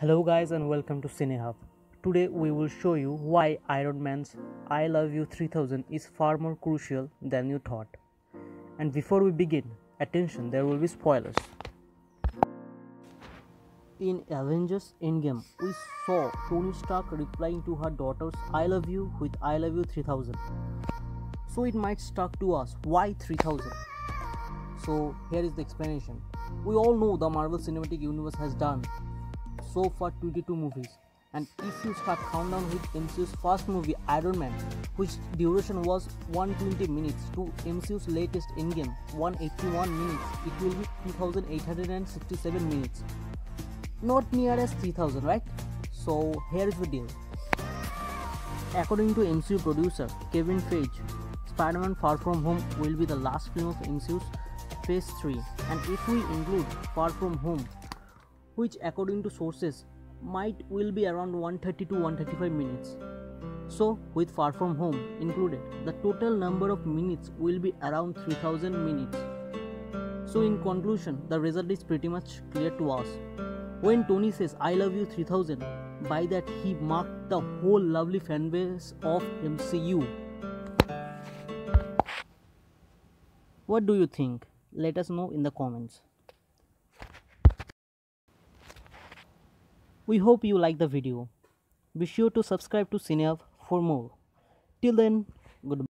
Hello guys and welcome to CineHub. Today we will show you why Iron Man's I Love You 3000 is far more crucial than you thought. And before we begin, attention, there will be spoilers. In Avengers Endgame, we saw Tony Stark replying to her daughter's I love you with I love you 3000. So it might stuck to us, why 3000? So here is the explanation. We all know the Marvel Cinematic Universe has done so far 22 movies, and if you start countdown with MCU's first movie Iron Man, which duration was 120 minutes, to MCU's latest Endgame 181 minutes, it will be 2867 minutes, not near as 3000, right? So here is the deal. According to MCU producer Kevin Feige, Spider-Man Far From Home will be the last film of MCU's Phase 3, and if we include Far From Home, which according to sources will be around 130 to 135 minutes. So with Far From Home included, the total number of minutes will be around 3000 minutes. So in conclusion, the result is pretty much clear to us. When Tony says I love you 3000, by that he marked the whole lovely fanbase of MCU. What do you think? Let us know in the comments. We hope you like the video. Be sure to subscribe to CineHub for more. Till then, goodbye.